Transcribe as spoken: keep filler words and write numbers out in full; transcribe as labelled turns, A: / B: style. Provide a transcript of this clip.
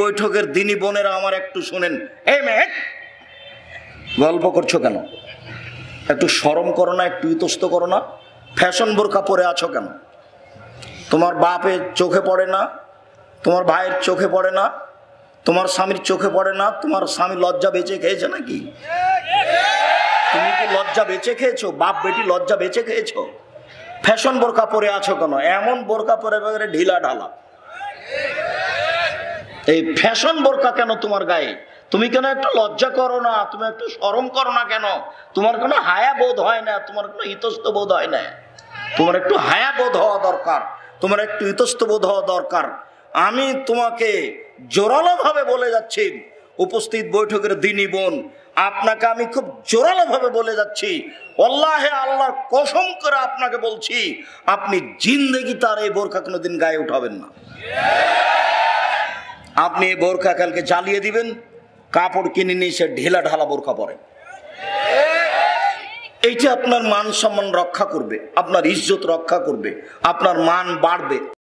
A: বৈঠকের দিনী বোনেরা আমার একটু শুনেন। এই মেয়ে, গল্প করছো কেন? একটু শরম করো না, একটু ইতস্ত করো না? ফ্যাশন বোরকা পরে আছো কেন? তোমার বাপের চোখে পড়ে না, তোমার ভাইয়ের চোখে পড়ে না, তোমার স্বামীর চোখে পড়ে না? তোমার স্বামী লজ্জা বেঁচে খেয়েছে নাকি? তুমি কি লজ্জা বেঁচে খেয়েছো? বাপ বেটি লজ্জা বেঁচে খেয়েছো? ফ্যাশন বোরকা পরে আছো কেন? এমন বোরকা পরে ঢিলা ঢালা। এই ফ্যাশন বোরকা কেন তোমার গায়ে? তুমি কেন একটু লজ্জা করো না? তুমি একটু শরম করো না কেন? তোমার কোনো হায়া বোধ হয় না? তোমার কোনো ইতস্ত বোধ হয় না? তোমার একটু হায়া বোধ হওয়া দরকার, তোমার একটু ইতস্ত বোধ হওয়া দরকার। আমি তোমাকে জোরালো ভাবে বলে যাচ্ছি, উপস্থিত বৈঠকের দিনী বোন, আপনাকে আমি খুব জোরালো ভাবে বলে যাচ্ছি, আল্লাহে আল্লাহর কসম করে আপনাকে বলছি, আপনি জিন্দেগি তার এই বোরখা কোনোদিন গায়ে উঠাবেন না। আপনি এই বোরখা কালকে জ্বালিয়ে দিবেন, কাপড় কিনে নিয়ে সে ঢেলা ঢালা বোরখা পরে। এইটা আপনার মান সম্মান রক্ষা করবে, আপনার ইজ্জত রক্ষা করবে, আপনার মান বাড়বে।